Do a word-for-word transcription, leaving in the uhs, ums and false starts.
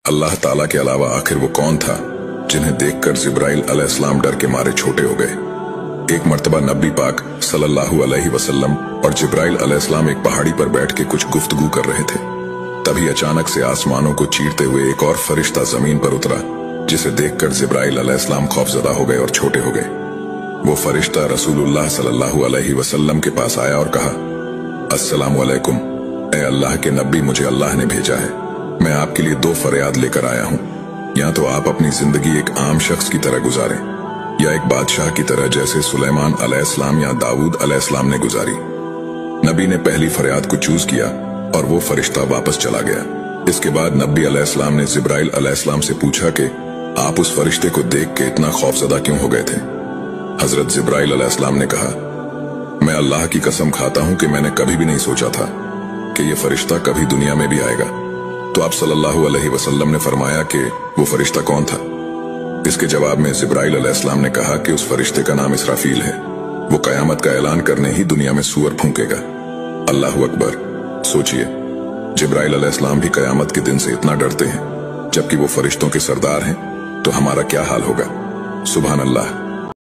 अल्लाह ताला के अलावा आखिर वो कौन था जिन्हें देखकर जिब्राइल अलैहिस्सलाम डर के मारे छोटे हो गए। एक मर्तबा नबी पाक सल्लल्लाहु अलैहि वसल्लम और जिब्राइल अलैहिस्सलाम एक पहाड़ी पर बैठ के कुछ गुफ्तगू कर रहे थे। तभी अचानक से आसमानों को चीरते हुए एक और फरिश्ता जमीन पर उतरा, जिसे देखकर जिब्राइल अलैहिस्सलाम खौफजदा हो गए और छोटे हो गए। वो फरिश्ता रसूलुल्लाह सल्लल्लाहु अलैहि वसल्लम के पास आया और कहा, अस्सलामु अलैकुम, ए अल्लाह के नबी, मुझे अल्लाह ने भेजा है। मैं आपके लिए दो फरियाद लेकर आया हूँ। या तो आप अपनी जिंदगी एक आम शख्स की तरह गुजारें, या एक बादशाह की तरह जैसे सुलेमान अलैहिस्सलाम या दाऊद अलैहिस्सलाम ने गुजारी। नबी ने पहली फरियाद को चूज किया और वो फरिश्ता वापस चला गया। इसके बाद नबी अलैहिस्सलाम ने जिब्राइल अलैहिस्सलाम से पूछा कि आप उस फरिश्ते को देख के इतना खौफजदा क्यों हो गए थे। हजरत जिब्राइल अलैहिस्सलाम ने कहा, मैं अल्लाह की कसम खाता हूं कि मैंने कभी भी नहीं सोचा था कि ये फरिश्ता कभी दुनिया में भी आएगा। तो आप सल्लल्लाहु अलैहि वसल्लम ने फरमाया कि वो फरिश्ता कौन था। इसके जवाब में जिब्राइल अलैहिस्सलाम ने कहा कि उस फरिश्ते का नाम इसराफील है। वो कयामत का ऐलान करने ही दुनिया में सूअर फूंकेगा। अल्लाहु अकबर। सोचिए, जिब्राइल अलैहिस्सलाम भी कयामत के दिन से इतना डरते हैं, जबकि वो फरिश्तों के सरदार हैं, तो हमारा क्या हाल होगा। सुभान अल्लाह।